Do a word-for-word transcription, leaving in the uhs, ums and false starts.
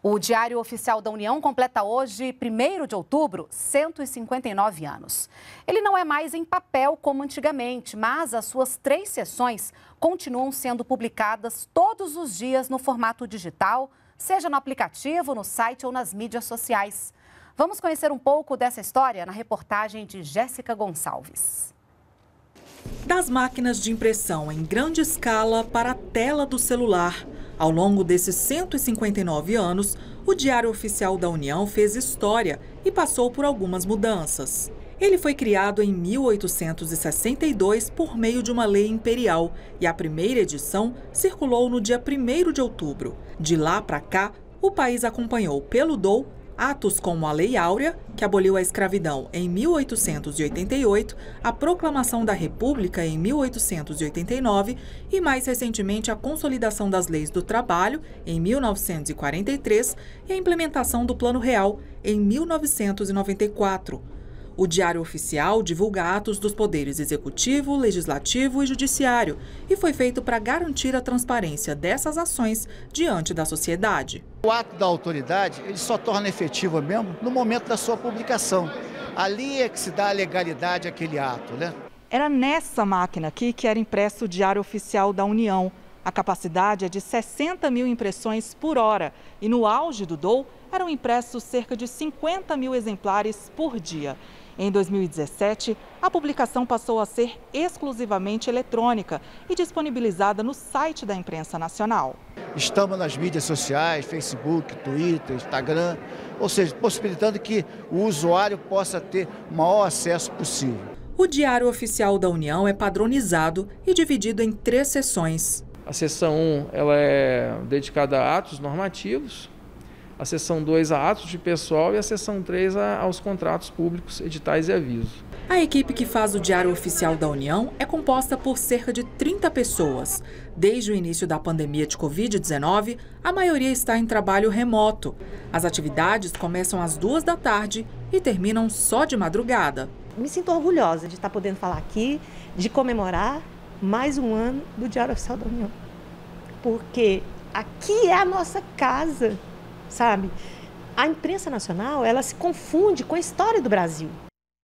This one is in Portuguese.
O Diário Oficial da União completa hoje, primeiro de outubro, cento e cinquenta e nove anos. Ele não é mais em papel como antigamente, mas as suas três seções continuam sendo publicadas todos os dias no formato digital, seja no aplicativo, no site ou nas mídias sociais. Vamos conhecer um pouco dessa história na reportagem de Jéssica Gonçalves. Das máquinas de impressão em grande escala para a tela do celular. Ao longo desses cento e cinquenta e nove anos, o Diário Oficial da União fez história e passou por algumas mudanças. Ele foi criado em mil oitocentos e sessenta e dois por meio de uma lei imperial e a primeira edição circulou no dia primeiro de outubro. De lá para cá, o país acompanhou pelo D O U atos como a Lei Áurea, que aboliu a escravidão em mil oitocentos e oitenta e oito, a Proclamação da República em mil oitocentos e oitenta e nove e, mais recentemente, a Consolidação das Leis do Trabalho em mil novecentos e quarenta e três e a implementação do Plano Real em mil novecentos e noventa e quatro. O Diário Oficial divulga atos dos poderes executivo, legislativo e judiciário e foi feito para garantir a transparência dessas ações diante da sociedade. O ato da autoridade ele só torna efetivo mesmo no momento da sua publicação. Ali é que se dá a legalidade àquele ato, né? Era nessa máquina aqui que era impresso o Diário Oficial da União. A capacidade é de sessenta mil impressões por hora e no auge do D O U eram impressos cerca de cinquenta mil exemplares por dia. Em dois mil e dezessete, a publicação passou a ser exclusivamente eletrônica e disponibilizada no site da Imprensa Nacional. Estamos nas mídias sociais, Facebook, Twitter, Instagram, ou seja, possibilitando que o usuário possa ter o maior acesso possível. O Diário Oficial da União é padronizado e dividido em três seções. A seção um ela é dedicada a atos normativos, a seção dois a atos de pessoal e a seção três a, aos contratos públicos, editais e avisos. A equipe que faz o Diário Oficial da União é composta por cerca de trinta pessoas. Desde o início da pandemia de covid dezenove, a maioria está em trabalho remoto. As atividades começam às duas da tarde e terminam só de madrugada. Me sinto orgulhosa de estar podendo falar aqui, de comemorar mais um ano do Diário Oficial da União. Porque aqui é a nossa casa. Sabe? A imprensa nacional, ela se confunde com a história do Brasil.